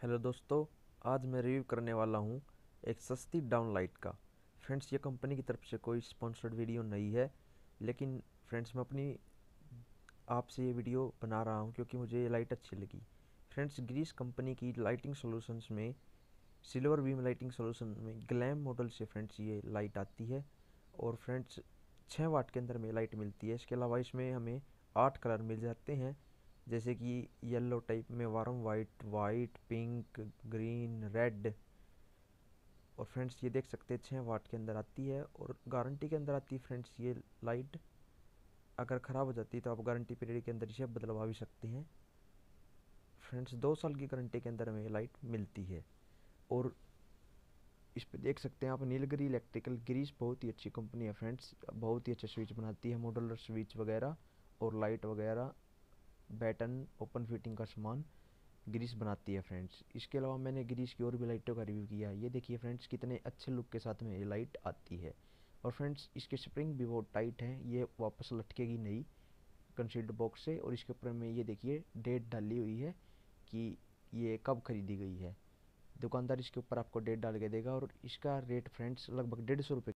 Hello दोस्तों, आज मैं रिव्यू करने वाला हूँ एक सस्ती डाउन लाइट का। फ्रेंड्स, ये कंपनी की तरफ से कोई स्पॉन्सर्ड वीडियो नहीं है, लेकिन फ्रेंड्स मैं अपनी आपसे ये वीडियो बना रहा हूँ क्योंकि मुझे ये लाइट अच्छी लगी। फ्रेंड्स, ग्रीस कंपनी की लाइटिंग सॉल्यूशंस में सिल्वर बीम लाइटिंग सॉल्यूशन में ग्लैम मॉडल से फ्रेंड्स ये लाइट आती है। और फ्रेंड्स 6 वाट के अंदर में लाइट मिलती है। इसके अलावा इसमें हमें 8 कलर मिल जाते हैं, जैसे कि येलो टाइप में warm white, white, pink, green, red. और फ्रेंड्स ये देख सकते हैं 6 वाट के अंदर आती है और गारंटी के अंदर आती है। फ्रेंड्स ये लाइट अगर ख़राब हो जाती है तो आप गारंटी पीरियड के अंदर इसे बदलवा भी सकते हैं। फ्रेंड्स 2 साल की गारंटी के अंदर हमें लाइट मिलती है। और इस पे देख सकते हैं आप नीलगिरी इलेक्ट्रिकल। ग्रीस बहुत ही अच्छी कंपनी है फ्रेंड्स, बहुत ही अच्छा स्विच बनाती है, मॉडुलर स्विच वगैरह और लाइट वगैरह, बैटन, ओपन फिटिंग का सामान ग्रीस बनाती है फ्रेंड्स। इसके अलावा मैंने ग्रीस की और भी लाइटों का रिव्यू किया है। ये देखिए फ्रेंड्स कितने अच्छे लुक के साथ में ये लाइट आती है। और फ्रेंड्स इसके स्प्रिंग भी बहुत टाइट हैं, ये वापस लटकेगी नहीं कंसील्ड बॉक्स से। और इसके ऊपर में ये देखिए डेट डाली हुई है कि ये कब खरीदी गई है। दुकानदार इसके ऊपर आपको डेट डाल के देगा और इसका रेट फ्रेंड्स लगभग 150 रुपये